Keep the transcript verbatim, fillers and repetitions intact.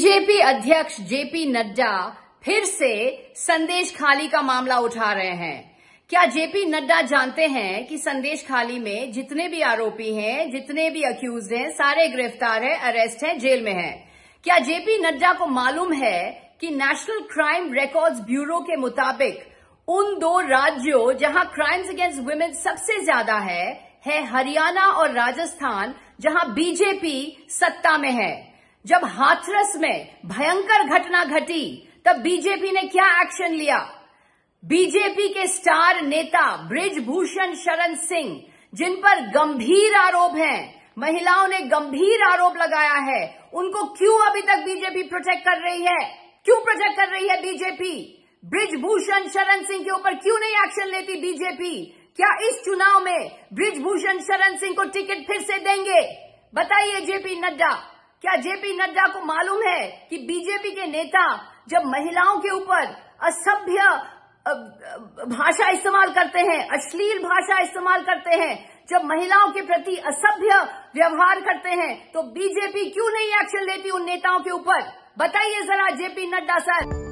BJP अध्यक्ष JP Nadda फिर से संदेश खाली का मामला उठा रहे हैं। क्या जेपी नड्डा जानते हैं कि संदेश खाली में जितने भी आरोपी हैं, जितने भी अक्यूज हैं, सारे गिरफ्तार हैं, अरेस्ट हैं, जेल में हैं? क्या जेपी नड्डा को मालूम है कि नेशनल क्राइम रिकॉर्ड्स ब्यूरो के मुताबिक उन दो राज्यों जहां क्राइम्स अगेंस्ट वुमेन सबसे ज्यादा है है हरियाणा और राजस्थान, जहां बीजेपी सत्ता में है। जब हाथरस में भयंकर घटना घटी तब बीजेपी ने क्या एक्शन लिया? बीजेपी के स्टार नेता बृजभूषण शरण सिंह, जिन पर गंभीर आरोप हैं, महिलाओं ने गंभीर आरोप लगाया है, उनको क्यों अभी तक बीजेपी प्रोटेक्ट कर रही है? क्यों प्रोटेक्ट कर रही है बीजेपी? बृजभूषण शरण सिंह के ऊपर क्यों नहीं एक्शन लेती बीजेपी? क्या इस चुनाव में बृजभूषण शरण सिंह को टिकट फिर से देंगे? बताइए जेपी नड्डा, क्या जेपी नड्डा को मालूम है कि बीजेपी के नेता जब महिलाओं के ऊपर असभ्य भाषा इस्तेमाल करते हैं, अश्लील भाषा इस्तेमाल करते हैं, जब महिलाओं के प्रति असभ्य व्यवहार करते हैं, तो बीजेपी क्यों नहीं एक्शन लेती उन नेताओं के ऊपर? बताइए जरा जेपी नड्डा सर।